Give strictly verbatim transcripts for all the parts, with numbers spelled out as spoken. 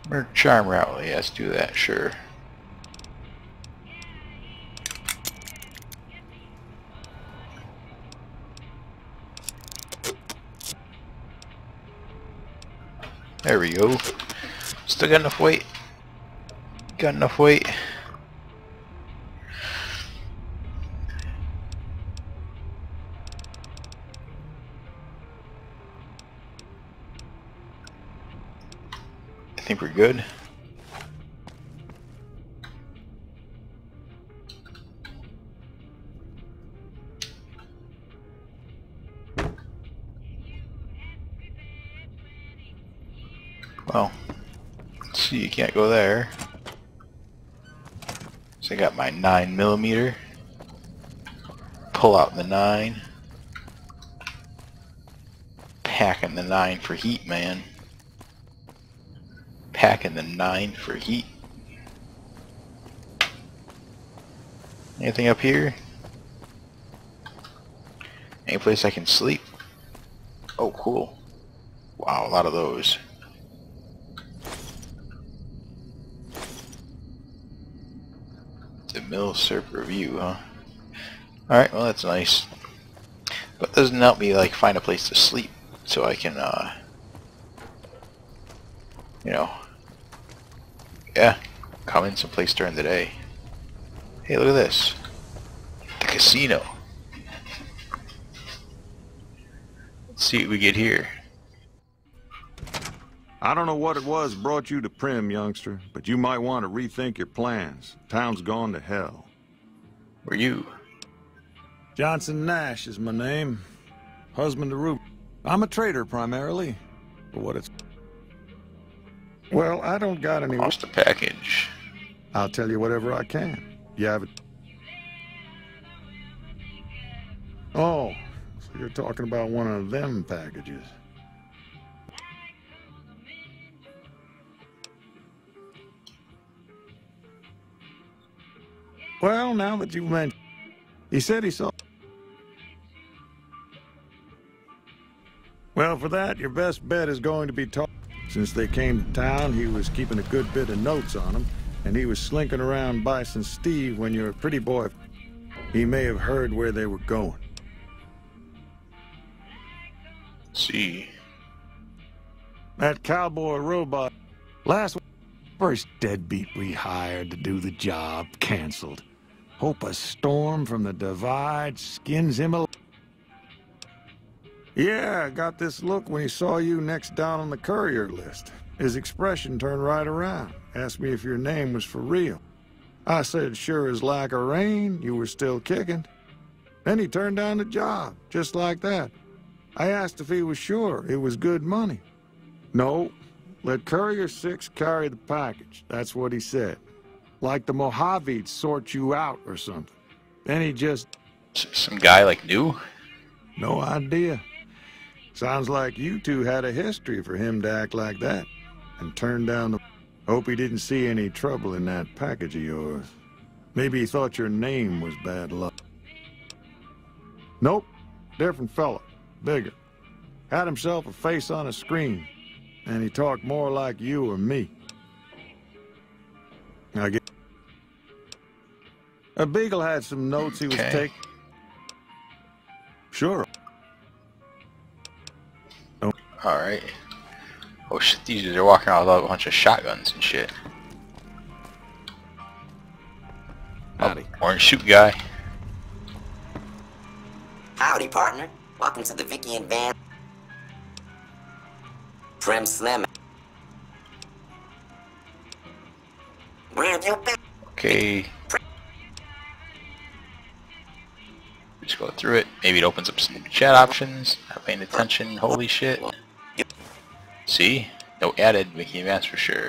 Merc Charm Rally, let's do that, sure. There we go. Still got enough weight. Got enough weight. I think we're good. Well, let's see, you can't go there. So I got my nine millimeter. Pull out the nine. Packing the nine for heat, man. Packing the nine for heat. Anything up here? Any place I can sleep? Oh, cool. Wow, a lot of those. The Mill Serp Review, huh? Alright, well that's nice. But it doesn't help me like find a place to sleep so I can uh you know, yeah, come in someplace during the day. Hey, look at this. The casino. Let's see what we get here. I don't know what it was brought you to Prim, youngster, but you might want to rethink your plans. Town's gone to hell. Were you? Johnson Nash is my name. Husband to Ruby. I'm a trader primarily, for what it's... Well, I don't got any... Lost a package. I'll tell you whatever I can. You have it... Oh, so you're talking about one of them packages. Well, now that you've mentioned... He said he saw... Well, for that, your best bet is going to be talk. Since they came to town, he was keeping a good bit of notes on them, and he was slinking around Bison Steve when you're a pretty boy. He may have heard where they were going. See. That cowboy robot... Last... First deadbeat we hired to do the job canceled. Hope a storm from the divide skins him alive. Yeah, I got this look when he saw you next down on the courier list. His expression turned right around. Asked me if your name was for real. I said, sure as like a rain, you were still kicking. Then he turned down the job, just like that. I asked if he was sure it was good money. No, let Courier six carry the package. That's what he said. Like the Mojave'd sort you out or something. Then he just... S some guy like new? No idea. Sounds like you two had a history for him to act like that. And turn down the... Hope he didn't see any trouble in that package of yours. Maybe he thought your name was bad luck. Nope. Different fella. Bigger. Had himself a face on a screen. And he talked more like you or me. I get... A Beagle had some notes he was Okay. taking. Sure. Oh. Alright. Oh shit, these dudes are walking around with a bunch of shotguns and shit. Howdy. Oh, orange suit guy. Howdy, partner. Welcome to the Vicky and Van. Prim Slim. Where have you been? Okay. Just go through it. Maybe it opens up some chat options. Not paying attention. Holy shit. See? No added Vicky and Vans for sure.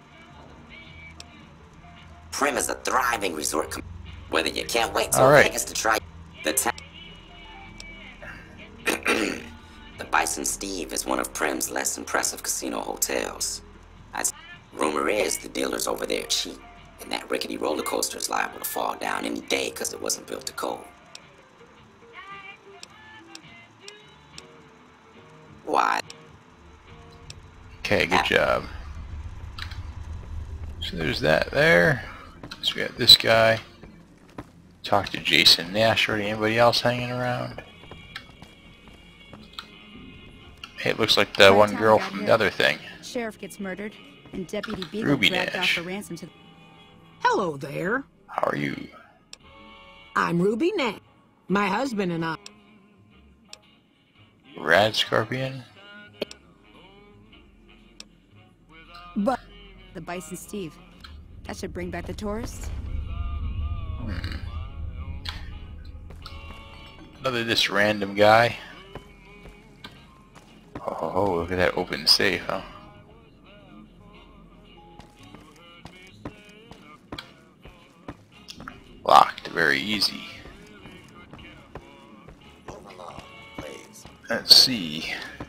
Prim is a thriving resort com whether you can't wait till All right. Vegas to try the town. The Bison Steve is one of Prim's less impressive casino hotels. I'd rumor is the dealers over there cheap, and that rickety roller coaster is liable to fall down any day because it wasn't built to code. Why? Okay, good job. So there's that there. So we got this guy. Talk to Jason Nash or anybody else hanging around. Hey, it looks like the By one time girl I got from here, the other thing. Sheriff gets murdered, and Deputy Beagle Ruby dragged Nash. off for ransom to... Hello there. How are you? I'm Ruby Nash. My husband and I... Rad Scorpion? But... The Bison Steve. That should bring back the tourists. Hmm. Another this random guy. Oh, look at that open safe, huh? Locked, very easy. Let's see.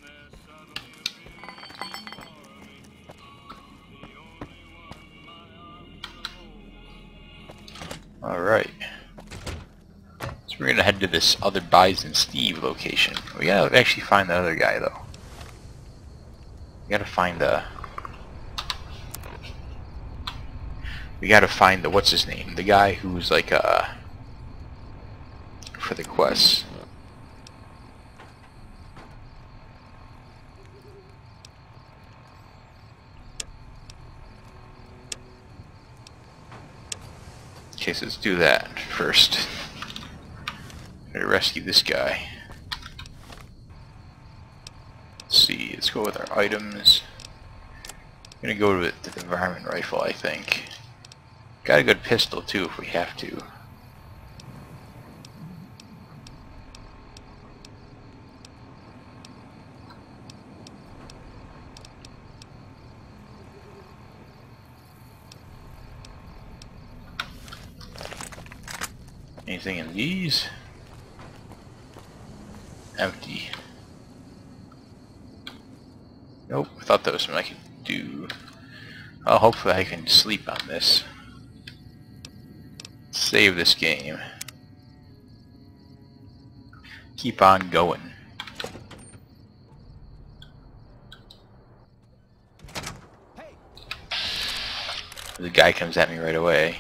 Alright. So we're gonna head to this other Bison Steve location. We gotta actually find the other guy though. We gotta find the... We gotta find the, what's his name? The guy who's like uh for the quests. Okay, so let's do that first. Gotta rescue this guy. Let's see, let's go with our items. I'm gonna go with the environment rifle, I think. Got a good pistol too if we have to. Anything in these? Empty. Nope, I thought that was something I could do. Well, hopefully I can sleep on this. Save this game. Keep on going. The guy comes at me right away.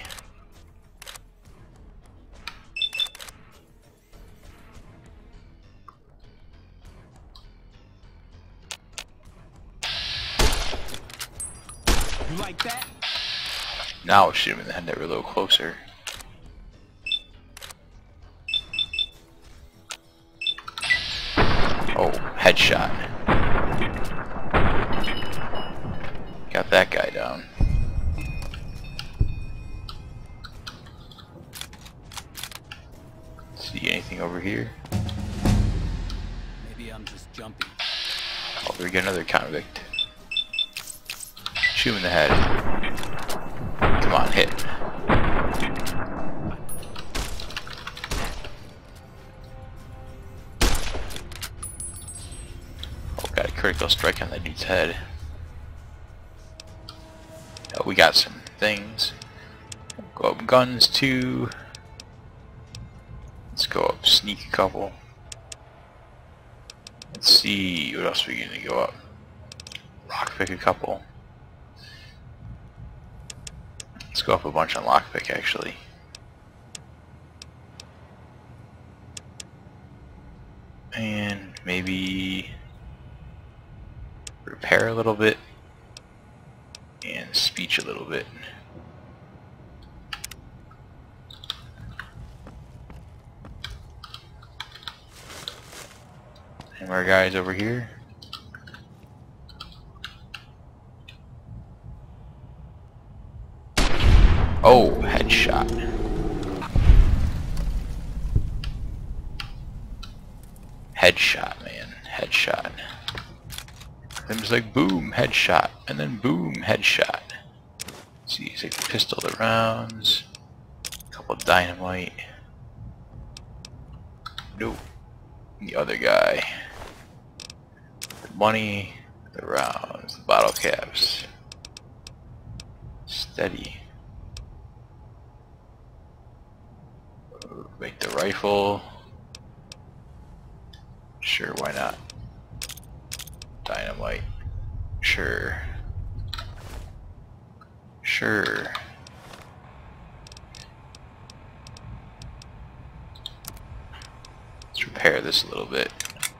You like that? Now I'll shoot him in the head that we're a little closer. Oh, headshot. Got that guy down. See anything over here? Maybe I'm just jumpy. Oh, we get another convict. Shoot him in the head. Come on, hit. Oh, got a critical strike on that dude's head. Oh, we got some things. Go up guns too. Let's go up sneak a couple. Let's see what else we're gonna go up. Lockpick a couple. Let's go up a bunch on lockpick actually. And maybe repair a little bit and speech a little bit. And our guys over here. Oh, headshot. Headshot, man. Headshot. Then it's like boom, headshot, and then boom, headshot. See, take the pistol, the rounds, a couple of dynamite. Nope. The other guy. The money, the rounds, the bottle caps. Steady. Make the rifle. Sure, why not? Dynamite. Sure. Sure. Let's repair this a little bit.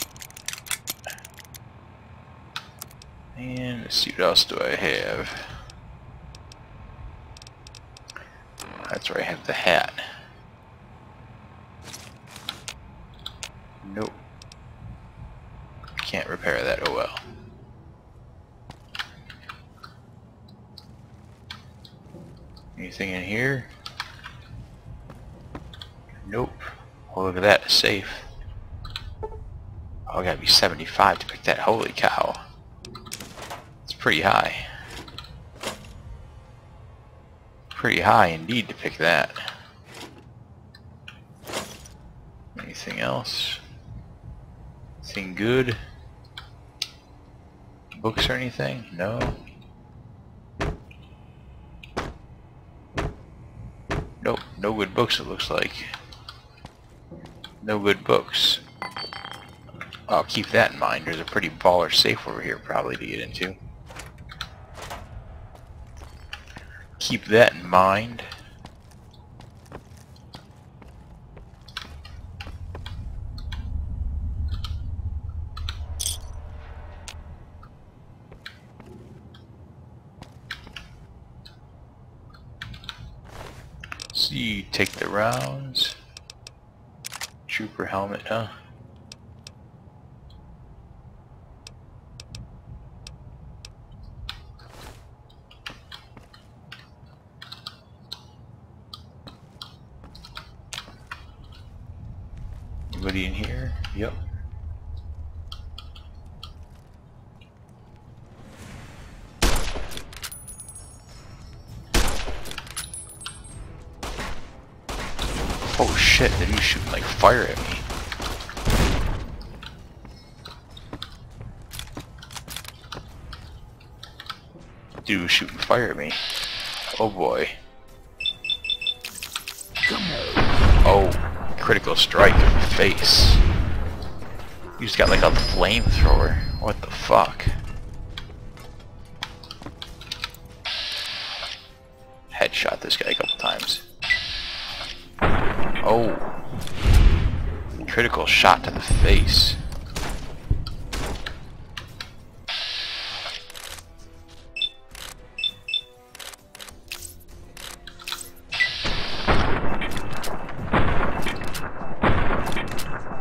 And let's see, what else do I have? That's where I have the hat. Nope. Can't repair that, oh well. Anything in here? Nope. Oh, look at that, a safe. Oh, I gotta be seventy-five to pick that. Holy cow. It's pretty high. Pretty high indeed to pick that. Anything else? Anything good? Books or anything? No. Nope, no good books it looks like. No good books. I'll keep that in mind. There's a pretty baller safe over here probably to get into. Keep that in mind. See, take the rounds. Trooper helmet, huh? Anybody in here? Yep. Oh shit, that he's shooting like fire at me. Dude was shooting fire at me. Oh boy. Oh, critical strike in the face. You just got like a flamethrower. What the fuck? Headshot this guy a couple times. Oh. Critical shot to the face.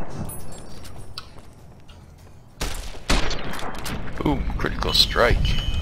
Boom, critical strike.